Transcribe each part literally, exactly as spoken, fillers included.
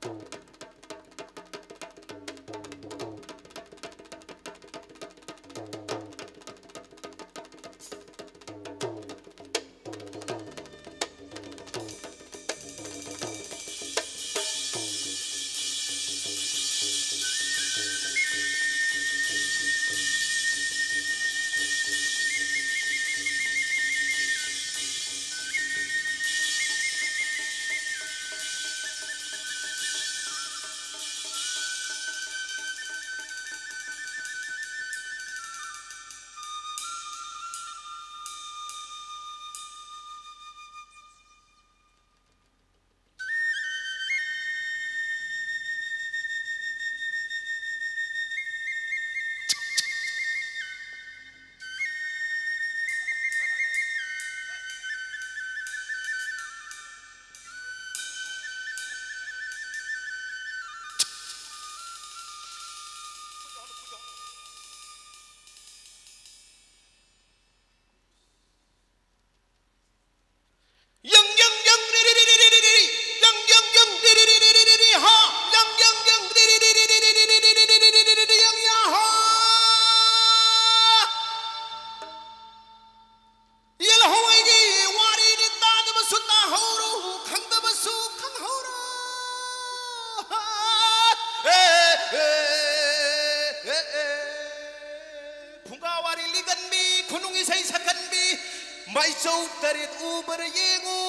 Mai châu tarit uber yengu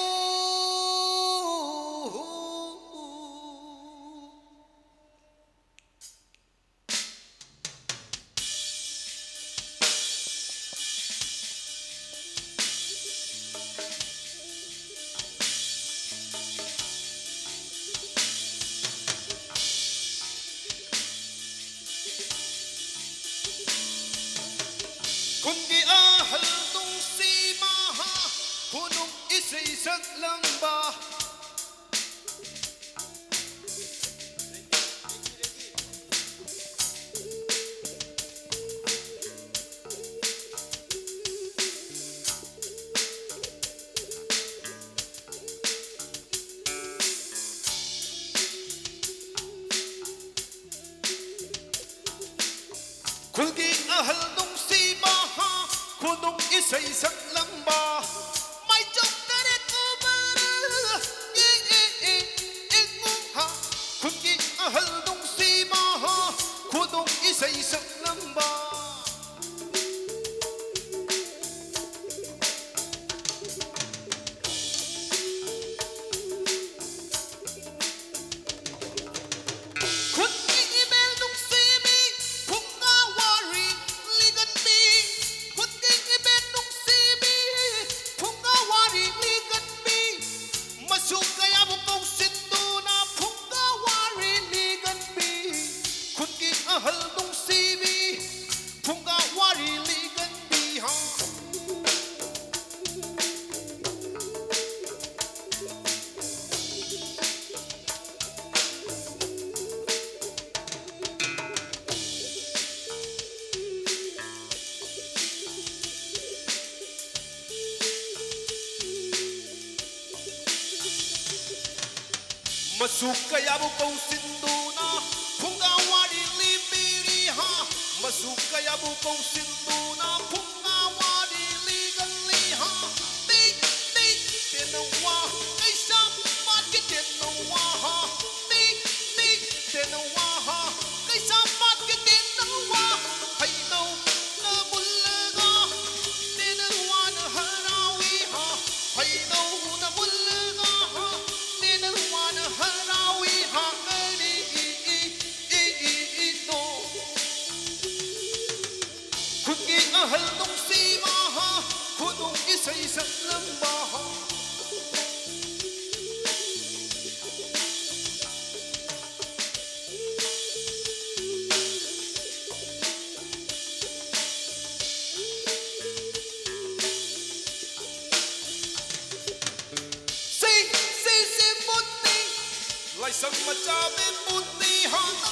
Kundi ahal tung si maha Hunong isa-isag lang ba Kundi ahal tung si maha Hunong isa-isag lang ba May joke tarit uber Yengu-ha Kundi ahal tung si maha Hunong isa-isag lang ba ahal tung si mi Punga wari ligan biha Masuk kaya mo kong sinduna Punga wari Masuk kaya bukong sinduna Punga wari ligan liha Tik tik tinawa Ay sapat ki tinawa Tik tik tinawa Ay sapat ki tinawa Hay no na mulaga Tinawa na harawi ha Hay no na mulaga Tinawa na harawi ha Kundi ahal tung si maha Hunong isa-isang lang baha Si, si, si puti Lai sang macabe puti Hanang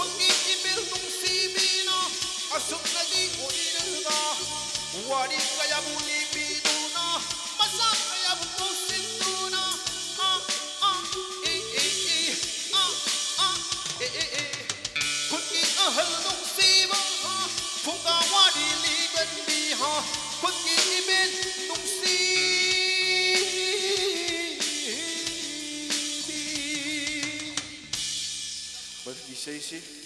Asok na di ko inaga Wari kaya kaya muli biduna, masak kaya bukusin tuna. Ah, ah, eh, eh, eh, ah, ah, eh, eh, eh. Kun iahal nung siba, kung kawadi ligan biha, kun iibin nung sibi. Wat die C C?